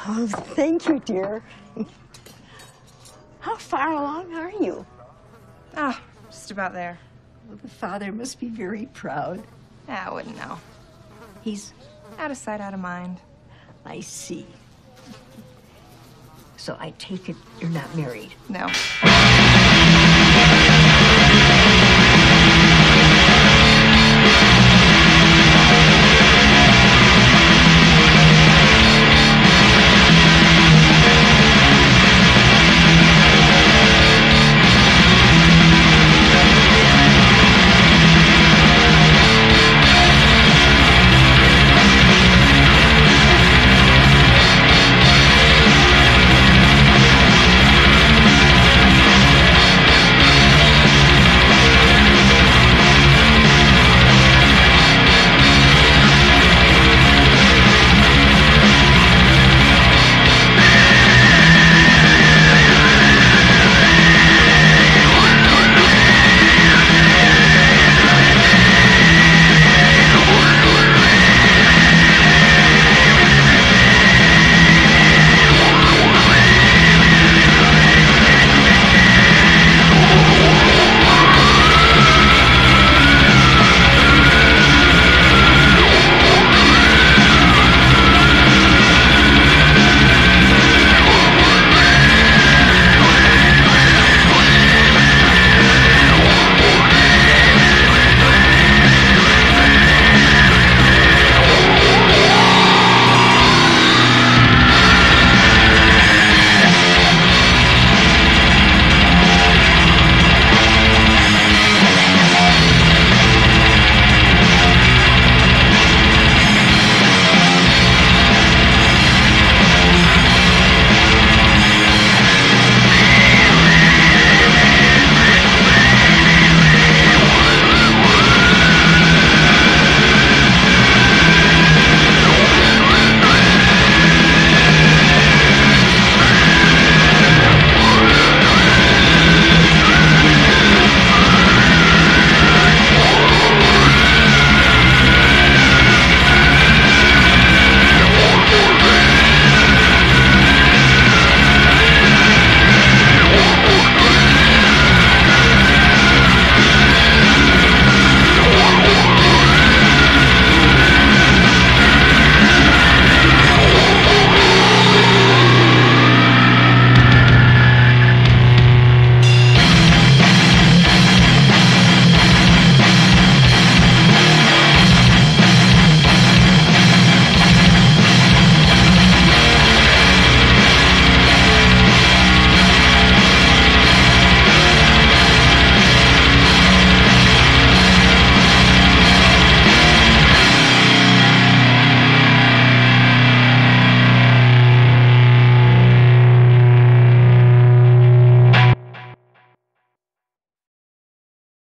Oh, thank you, dear. How far along are you? Ah, just about there. Well, the father must be very proud. I wouldn't know. He's out of sight, out of mind. I see. So I take it you're not married? No.